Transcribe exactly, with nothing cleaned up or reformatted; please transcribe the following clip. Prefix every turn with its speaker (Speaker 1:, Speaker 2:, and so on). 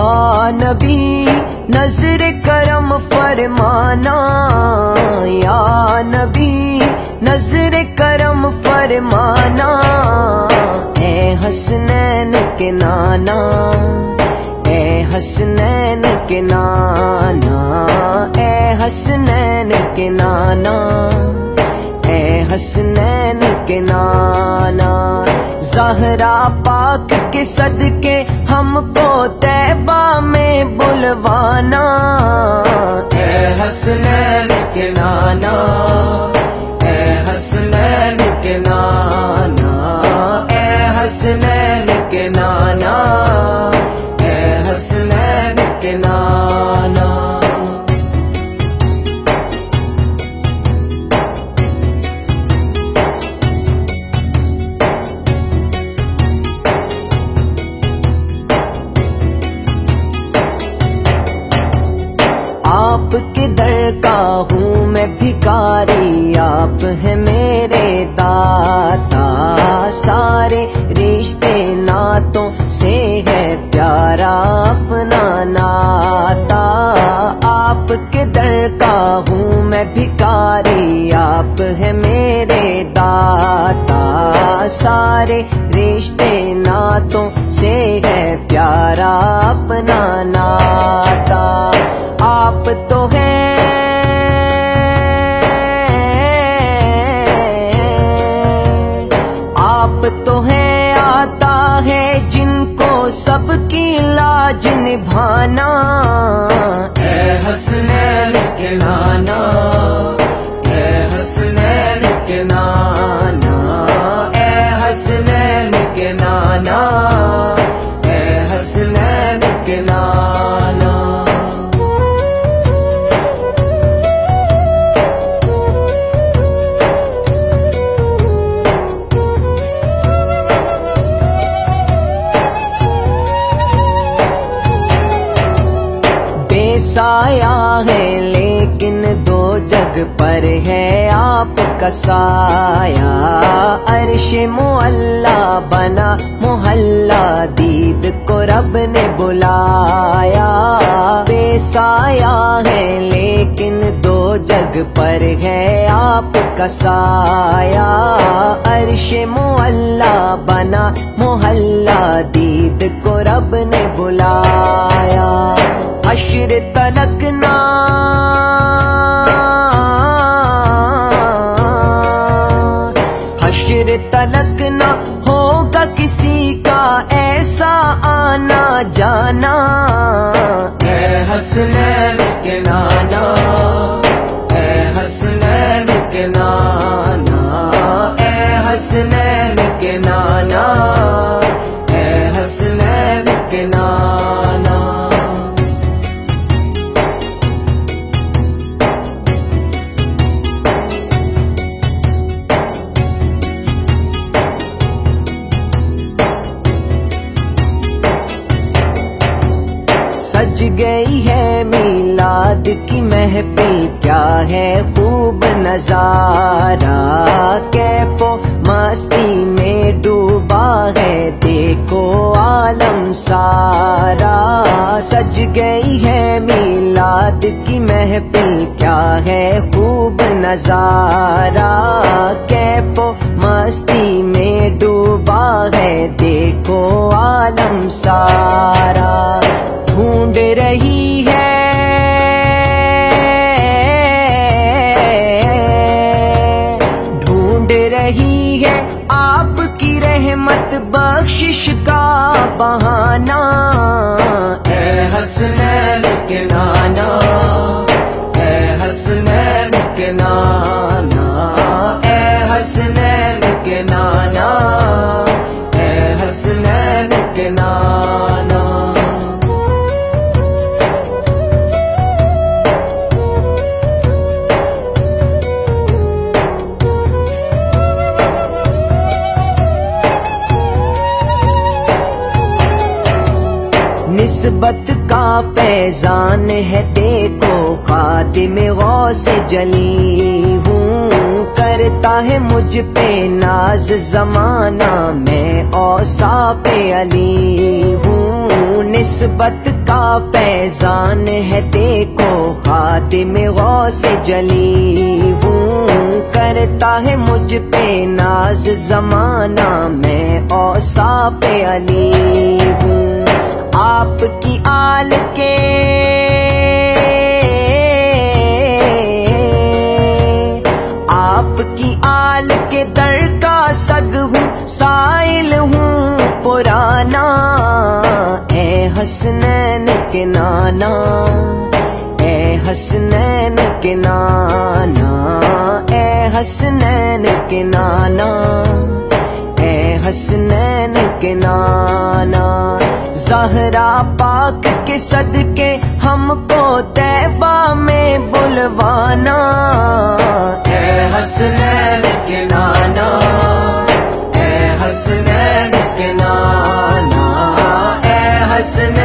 Speaker 1: या नबी नजर करम फरमाना, या नबी नजर करम फरमाना। ए हसनैन के नाना, ए हसनैन के नाना, ए हसनैन के नाना, ए हसनैन के नाना। ज़हरा पाक के सदके हमको तैबा में बुलवाना। ए हसनैन के नाना, ए हसनैन के नाना, ए हसनैन के नाना, ए हसनैन के नाना। आपके दर का हूँ मैं भिखारी, आप है मेरे दाता। सारे रिश्ते नातों से है प्यारा अपना नाता। आपके दर का हूँ मैं भिखारी, आप है मेरे दाता। सारे रिश्ते नातों से है प्यारा अपना नाता। आप तो हैं आप तो हैं आता है जिनको सबकी लाज निभाना। ए हसनैन के नाना, ए हसनैन के नाना, ए हसनैन के नाना, ए हसनैन के नाना। साया है लेकिन दो जग पर है आपका साया। अर्श मुअल्ला बना मोहल्ला, दीद को रब ने बुलाया। बेसाया है लेकिन दो जग पर है आपका साया। अर्श मुअल्ला बना मोहल्ला, दीद को रब ने बुलाया। हश्र तलक ना हश्र तलक ना होगा किसी का ऐसा आना जाना। ए हसनैन के नाना, ए हसनैन के नाना, ए हसनैन के नाना, ए हसनैन के नाना। सज गई है मीलाद की महफिल, क्या है खूब नजारा। कैफो मस्ती में डूबा है देखो आलम सारा। सज गई है मीलाद की महफिल, क्या है खूब नजारा। कैफो मस्ती में डूबा है देखो आलम सारा। ढूंढ रही है ढूंढ रही है आपकी रहमत बख्शिश का बहाना। ए हसनैन के नाना, ए हसनैन के नाना, ए हसनैन के नाना, ए हसनैन के नाना। निस्बत का फैजान है देखो, खातिम गौस जली हूँ। करता है मुझ पे नाज जमाना, मैं औसाफ अली हूँ। निस्बत का सा फैजान है देखो खातिम गौसे जली हूँ, करता है मुझ पे नाज जमाना मैं औसाफ अली हूँ। आपकी आल के आपकी आल के दर का सग हूँ, साइल हूँ पुराना। ए हसनैन के नाना, ए हसनैन के नाना, ए हसनैन के नाना, ए हसनैन के नाना। ज़हरा पाक के सदके हमको तैबा में बुलवाना। ए हसनैन के नाना, ए हसनैन के नाना, ए हसनैन